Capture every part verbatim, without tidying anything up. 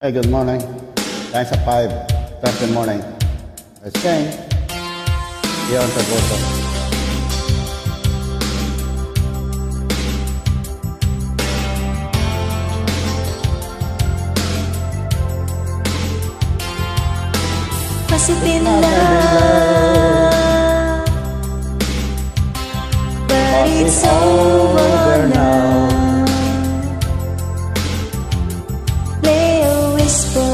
Hey, good morning. Time's at five Thursday morning. It's King here on Tragoso. Must have been love, but it's over now. Lay a whisper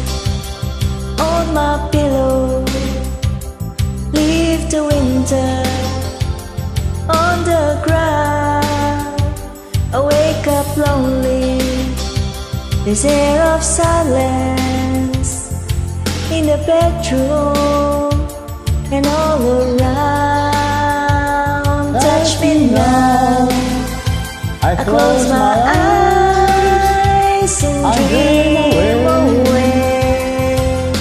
on my pillow, leave the winter on the ground. I wake up lonely, this air of silence in the bedroom and all around. Touch me now, I I close my eyes and dream away.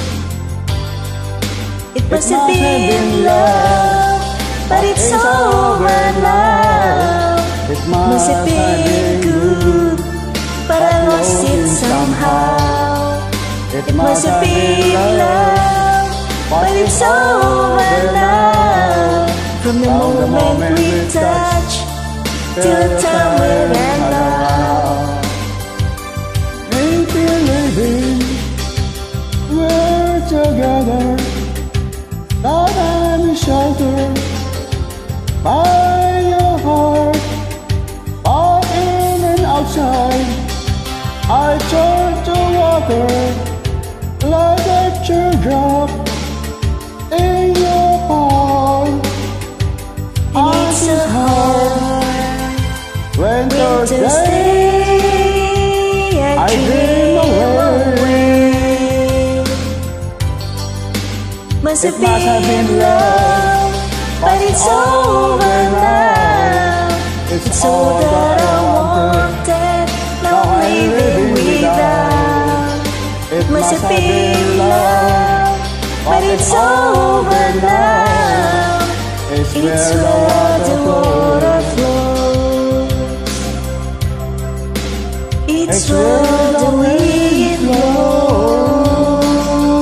It must have been love, but it's over now. It Must have been good, but I lost it somehow. It must have been love, but it's over now. From the moment we touch till the time we ran out. Ain't believing we're together, that I'm sheltered by your heart. All in and outside, I turn to water like a teardrop in your palm. And it's so hard Winter's Winter's day, day I I dream dream away. away. Must It have must have been been love, love, but it's over now. It's It's all that I wanted, now I'm living without. It Must have been love, but it's over now. It's It's where the where the water water flows. flows. It's It's where where the the wind wind blows.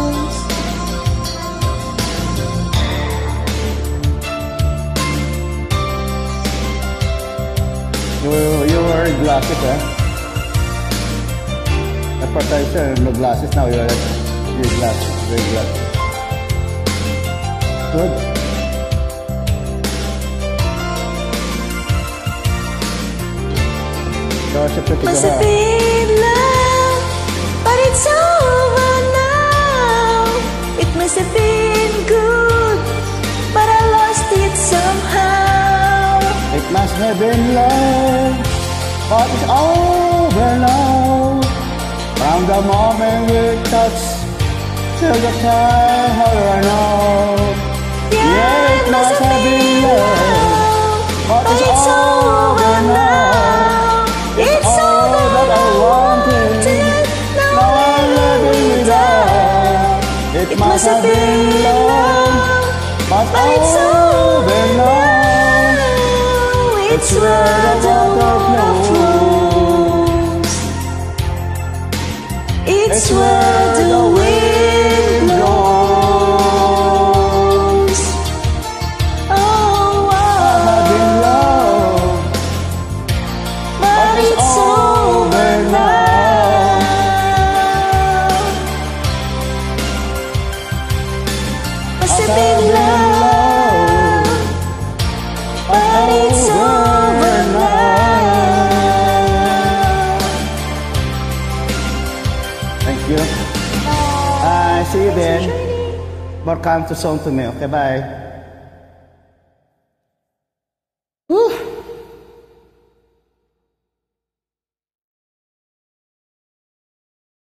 You, you wearing glasses, eh? At first I said no glasses, now you're like, your glasses, your glasses. Good. You're such a pretty Must have girl. been love, but it's over now. It must have been good, but I lost it somehow. It must have been love, but it's over now. From the moment we touch till the time I run out. Yeah, it must have been love, but but it's over now. It's all that I wanted, now I'm living without. It It must have been love, but but it's over now. It's where the water flows. It's where the wind blows. Oh, I've been wow. love, But it's over now. Must have been love, but it's over now. Thank you. I see you then. More come to song to me. Okay, bye.